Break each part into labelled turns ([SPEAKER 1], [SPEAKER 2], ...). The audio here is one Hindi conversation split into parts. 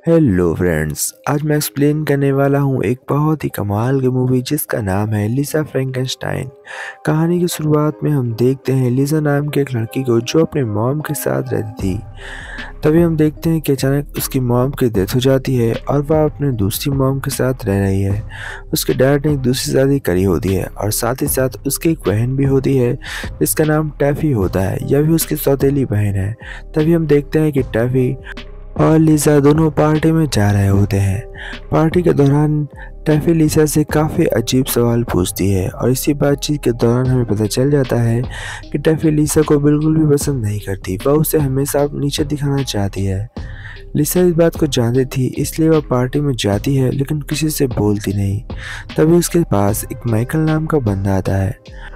[SPEAKER 1] हेलो फ्रेंड्स, आज मैं एक्सप्लेन करने वाला हूँ एक बहुत ही कमाल की मूवी जिसका नाम है लिसा फ्रैंकेनस्टाइन। कहानी की शुरुआत में हम देखते हैं लिसा नाम की एक लड़की को जो अपने मॉम के साथ रहती थी। तभी हम देखते हैं कि अचानक उसकी मॉम की डेथ हो जाती है और वह अपने दूसरी मॉम के साथ रह रही है। उसके डैड ने एक दूसरी शादी करी होती है और साथ ही साथ उसकी एक बहन भी होती है जिसका नाम टैफी होता है। यह भी उसकी सौतेली बहन है। तभी हम देखते हैं कि टैफी और लिसा दोनों पार्टी में जा रहे होते हैं। पार्टी के दौरान टैफी लिसा से काफ़ी अजीब सवाल पूछती है और इसी बातचीत के दौरान हमें पता चल जाता है कि टैफी लिसा को बिल्कुल भी पसंद नहीं करती। वह उसे हमेशा नीचे दिखाना चाहती है। लिसा इस बात को जानती थी, इसलिए वह पार्टी में जाती है लेकिन किसी से बोलती नहीं। तभी उसके पास एक माइकल नाम का बंदा आता है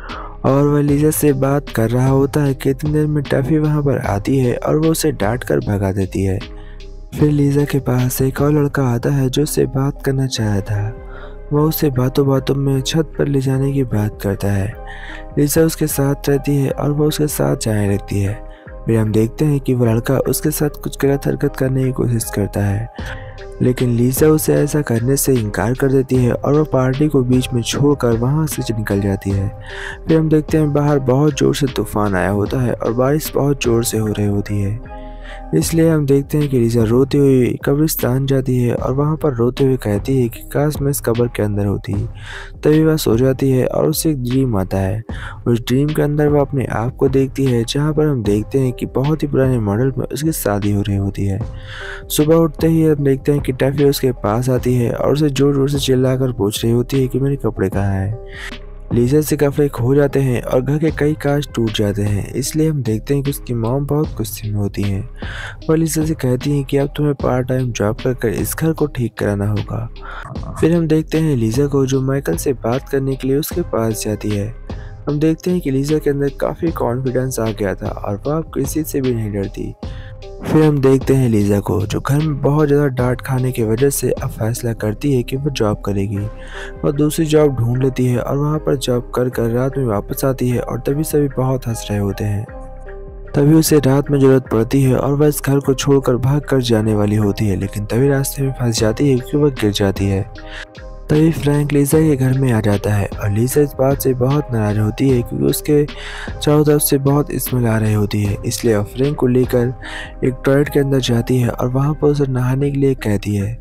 [SPEAKER 1] और वह लिसा से बात कर रहा होता है कि इतनी देर में टैफी वहाँ पर आती है और वो उसे डांट कर भगा देती है। फिर लिसा के पास एक और लड़का आता है जो उससे बात करना चाहता था। वह उसे बातों बातों में छत पर ले जाने की बात करता है। लिसा उसके साथ रहती है और वह उसके साथ जाने लगती है। फिर हम देखते हैं कि वह लड़का उसके साथ कुछ गलत हरकत करने की कोशिश करता है, लेकिन लिसा उसे ऐसा करने से इनकार कर देती है और वह पार्टी को बीच में छोड़कर वहां से निकल जाती है। फिर हम देखते हैं बाहर बहुत ज़ोर से तूफान आया होता है और बारिश बहुत ज़ोर से हो रही होती है। इसलिए हम देखते हैं कि लिसा रोती हुई कब्रिस्तान जाती है और वहाँ पर रोते हुए कहती है कि काश मैं इस कब्र के अंदर होती। तभी वह सो जाती है और उसे एक ड्रीम आता है। उस ड्रीम के अंदर वह अपने आप को देखती है, जहाँ पर हम देखते हैं कि बहुत ही पुराने मॉडल में उसकी शादी हो रही होती है। सुबह उठते ही हम देखते हैं कि टैफी उसके पास आती है और उसे जोर जोर से चिल्लाकर पूछ रही होती है कि मेरे कपड़े कहाँ हैं। लिसा से कपड़े खो जाते हैं और घर के कई कांच टूट जाते हैं। इसलिए हम देखते हैं कि उसकी मॉम बहुत गुस्से में होती हैं। वह लिसा से कहती हैं कि अब तुम्हें पार्ट टाइम जॉब कर इस घर को ठीक कराना होगा। फिर हम देखते हैं लिसा को जो माइकल से बात करने के लिए उसके पास जाती है। हम देखते हैं कि लिसा के अंदर काफ़ी कॉन्फिडेंस आ गया था और वह अब किसी से भी नहीं डरती। फिर हम देखते हैं लिसा को जो घर में बहुत ज़्यादा डांट खाने की वजह से अब फैसला करती है कि वह जॉब करेगी। वह दूसरी जॉब ढूंढ लेती है और वहाँ पर जॉब कर रात में वापस आती है और तभी सभी बहुत हंस रहे होते हैं। तभी उसे रात में ज़रूरत पड़ती है और वह इस घर को छोड़कर भाग कर जाने वाली होती है, लेकिन तभी रास्ते में फंस जाती है क्योंकि वह गिर जाती है। तभी फ्रैंक लिसा के घर में आ जाता है और लिसा इस बात से बहुत नाराज होती है क्योंकि उसके चारों तरफ से बहुत स्मेल आ रही होती है। इसलिए वह फ्रैंक को लेकर एक टॉयलेट के अंदर जाती है और वहाँ पर उसे नहाने के लिए कहती है।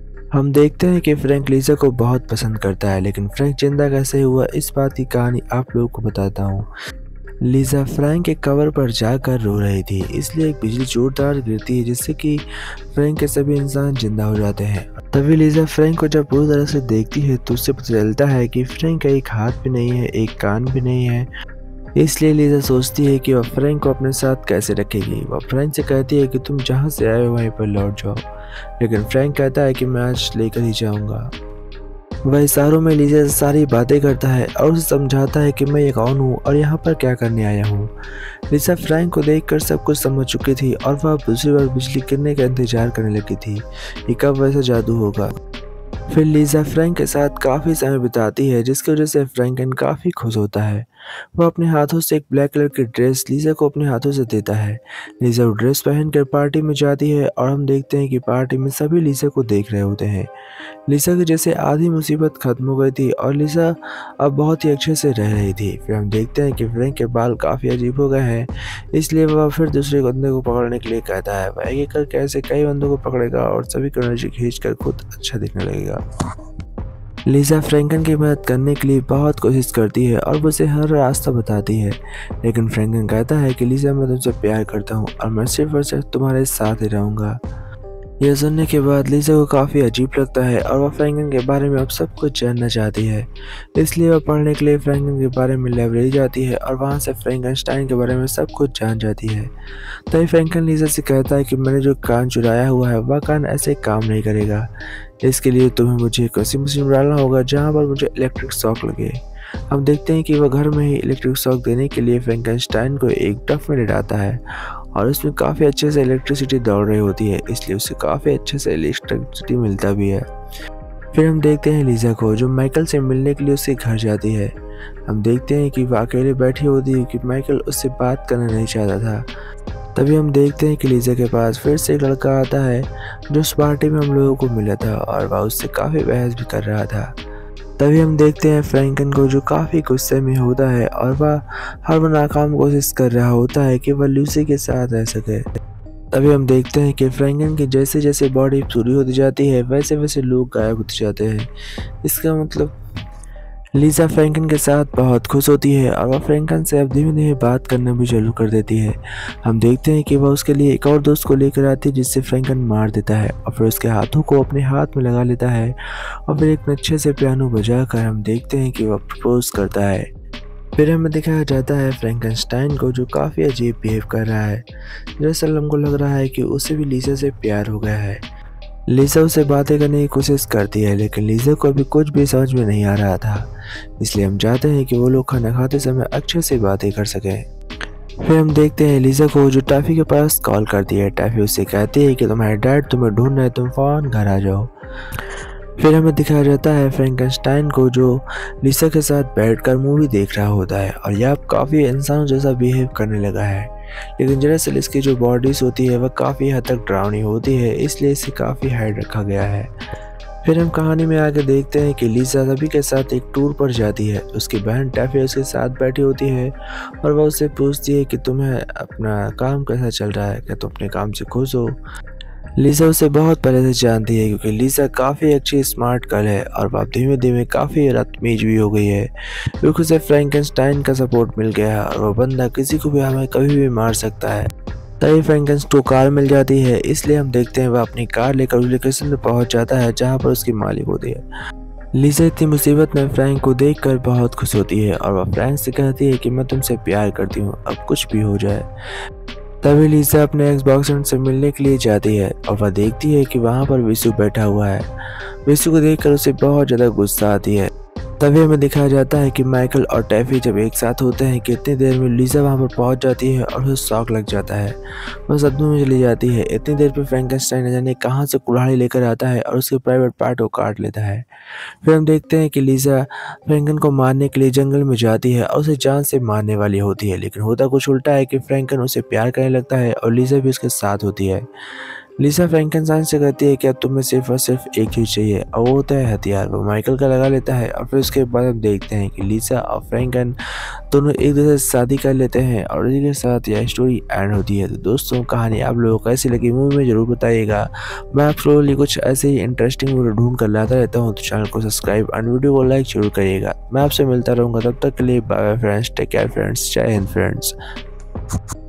[SPEAKER 1] हम देखते हैं कि फ्रैंक लिसा को बहुत पसंद करता है, लेकिन फ्रैंक जिंदा कैसे हुआ इस बात की कहानी आप लोगों को बताता हूँ। लिसा फ्रैंक के कवर पर जाकर रो रही थी, इसलिए एक बिजली जोरदार गिरती है जिससे कि फ्रैंक के सभी इंसान जिंदा हो जाते हैं। तभी लिसा फ्रैंक को जब पूरी तरह से देखती है तो उससे पता चलता है कि फ्रैंक का एक हाथ भी नहीं है, एक कान भी नहीं है। इसलिए लिसा सोचती है कि वह फ्रैंक को अपने साथ कैसे रखेगी। वह फ्रैंक से कहती है कि तुम जहाँ से आए हो वहीं पर लौट जाओ, लेकिन फ्रैंक कहता है कि मैं आज लेकर ही जाऊँगा। वह इशारों में लिसा से सारी बातें करता है और उसे समझाता है कि मैं ये कौन हूँ और यहाँ पर क्या करने आया हूँ। लिसा फ्रैंक को देखकर सब कुछ समझ चुकी थी और वह दूसरी बार बिजली गिरने का इंतजार करने लगी थी कि कब वैसा जादू होगा। फिर लिसा फ्रैंक के साथ काफ़ी समय बिताती है जिसकी वजह से फ्रैंकन काफ़ी खुश होता है। वह अपने हाथों से एक ब्लैक कलर की ड्रेस लिसा को अपने हाथों से देता है। लिसा वो ड्रेस पहनकर पार्टी में जाती है और हम देखते हैं कि पार्टी में सभी लिसा को देख रहे होते हैं। लिसा की जैसे आधी मुसीबत खत्म हो गई थी और लिसा अब बहुत ही अच्छे से रह रही थी। फिर हम देखते हैं कि फ्रैंक के बाल काफ़ी अजीब हो गए हैं, इसलिए वह फिर दूसरे बंदे को पकड़ने के लिए कहता है। वह एक करके ऐसे कई बंदों को पकड़ेगा और सभी को एनर्जी खींचकर खुद अच्छा दिखने लगेगा। लिसा फ्रैंकन की मदद करने के लिए बहुत कोशिश करती है और उसे हर रास्ता बताती है, लेकिन फ्रैंकन कहता है कि लिसा मैं तुमसे प्यार करता हूँ और मैं सिर्फ और सिर्फ तुम्हारे साथ ही रहूँगा। यह सुनने के बाद लिसा को काफ़ी अजीब लगता है और वह फ्रैंकन के बारे में अब सब कुछ जानना चाहती है। इसलिए वह पढ़ने के लिए फ्रैंकन के बारे में लाइब्रेरी जाती है और वहाँ से फ्रैंकेनस्टाइन के बारे में सब कुछ जान जाती है। तभी फ्रैंकन लिसा से कहता है कि मैंने जो कान चुराया हुआ है वह कान ऐसे काम नहीं करेगा। इसके लिए तुम्हें मुझे एक ऐसी मशीन डालना होगा जहाँ पर मुझे इलेक्ट्रिक शॉक लगे। हम देखते हैं कि वह घर में ही इलेक्ट्रिक शॉक देने के लिए फ्रैंकेनस्टाइन को एक टफ में डालता है और उसमें काफ़ी अच्छे से इलेक्ट्रिसिटी दौड़ रही होती है, इसलिए उसे काफ़ी अच्छे से इलेक्ट्रिसिटी मिलता भी है। फिर हम देखते हैं लिसा को जो माइकल से मिलने के लिए उसके घर जाती है। हम देखते हैं कि वह अकेले बैठी होती है कि माइकल उससे बात करना नहीं चाहता था। तभी हम देखते हैं कि लीजा के पास फिर से एक लड़का आता है जो उस पार्टी में हम लोगों को मिला था और वह उससे काफ़ी बहस भी कर रहा था। तभी हम देखते हैं फ्रैंकन को जो काफ़ी गुस्से में होता है और वह हर वो नाकाम कोशिश कर रहा होता है कि वह लूसी के साथ रह सके। तभी हम देखते हैं कि फ्रैंकन की जैसे जैसे बॉडी पूरी होती जाती है वैसे वैसे लोग गायब होते जाते हैं। इसका मतलब लीजा फ्रैंकन के साथ बहुत खुश होती है और वह फ्रैंकन से अब धीमे धीमे बात करना भी चालू कर देती है। हम देखते हैं कि वह उसके लिए एक और दोस्त को लेकर आती है जिससे फ्रैंकन मार देता है और फिर उसके हाथों को अपने हाथ में लगा लेता है और फिर एक अच्छे से पियानो बजाकर हम देखते हैं कि वह प्रपोज करता है। फिर हमें दिखाया जाता है फ्रैंकनस्टाइन को जो काफ़ी अजीब बिहेव कर रहा है। दरअसल हमको लग रहा है कि उसे भी लीजा से प्यार हो गया है। लीजा उसे बातें करने की कोशिश करती है लेकिन लीजा को अभी कुछ भी समझ में नहीं आ रहा था, इसलिए हम चाहते हैं कि वो लोग खाना खाते समय अच्छे से बातें कर सकें। फिर हम देखते हैं लीजा को जो टैफी के पास कॉल करती है। टैफी उससे कहती है कि तुम्हारे डैड तुम्हें ढूंढ रहे हैं, तुम फौरन घर आ जाओ। फिर हमें दिखाया जाता है फ्रैंकनस्टाइन को जो लीजा के साथ बैठकर मूवी देख रहा होता है और यह अब काफ़ी इंसानों जैसा बिहेव करने लगा है, लेकिन दरअसल इसकी जो बॉडीज होती है वह काफ़ी हद तक डरावनी होती है, इसलिए इसे काफ़ी हाइड रखा गया है। फिर हम कहानी में आगे देखते हैं कि लीजा सभी के साथ एक टूर पर जाती है। उसकी बहन टैफी उसके साथ बैठी होती है और वह उससे पूछती है कि तुम्हें अपना काम कैसा चल रहा है, क्या तुम अपने काम से खुश हो। लीजा उसे बहुत पहले से जानती है क्योंकि लीजा काफ़ी अच्छी स्मार्ट गर्ल है और वह धीमे धीमे काफ़ी बदतमीज भी हो गई है क्योंकि उसे फ्रैंकनस्टाइन का सपोर्ट मिल गया है और वह बंदा किसी को भी हमें कभी भी मार सकता है। तभी फ्रैंकन को कार मिल जाती है, इसलिए हम देखते हैं वह अपनी कार लेकर उस लोकेशन पर पहुंच जाता है जहां पर उसकी मालिक होती है। लीजा इतनी मुसीबत में फ्रैंक को देखकर बहुत खुश होती है और वह फ्रैंक से कहती है कि मैं तुमसे प्यार करती हूँ, अब कुछ भी हो जाए। तभी लीजा अपने एक्स बॉयफ्रेंड से मिलने के लिए जाती है और वह देखती है कि वहाँ पर विशु बैठा हुआ है। विशु को देखकर उसे बहुत ज़्यादा गुस्सा आती है। तभी हमें दिखाया जाता है कि माइकल और टैफी जब एक साथ होते हैं कि इतनी देर में लीजा वहाँ पर पहुँच जाती है और उसे शॉक लग जाता है। वह सदमे में चली जाती है। इतनी देर पर फ्रैंकनस्टाइन न जाने कहाँ से कुल्हाड़ी लेकर आता है और उसके प्राइवेट पार्ट को काट लेता है। फिर हम देखते हैं कि लीजा फ्रैंकन को मारने के लिए जंगल में जाती है और उसे जान से मारने वाली होती है, लेकिन होता कुछ उल्टा है कि फ्रैंकन उसे प्यार करने लगता है और लीजा भी उसके साथ होती है। लीजा फ्रैंकनस्टाइन से कहती है कि अब तुम्हें सिर्फ और सिर्फ एक चीज़ चाहिए और वो होता है हथियार। वो माइकल का लगा लेता है और फिर उसके बाद हम देखते हैं कि लीजा और फ्रैंकन दोनों एक दूसरे से शादी कर लेते हैं और इसी के साथ यह स्टोरी एंड होती है। तो दोस्तों, कहानी आप लोगों को कैसी लगी मूवी में ज़रूर बताइएगा। मैं आप लोगों के लिए कुछ ऐसे ही इंटरेस्टिंग वीडियो ढूंढ कर लाता रहता हूँ, तो चैनल को सब्सक्राइब और वीडियो को लाइक जरूर करिएगा। मैं आपसे मिलता रहूँगा, तब तक के लिए bye bye friends, take care friends, Jai Hind friends.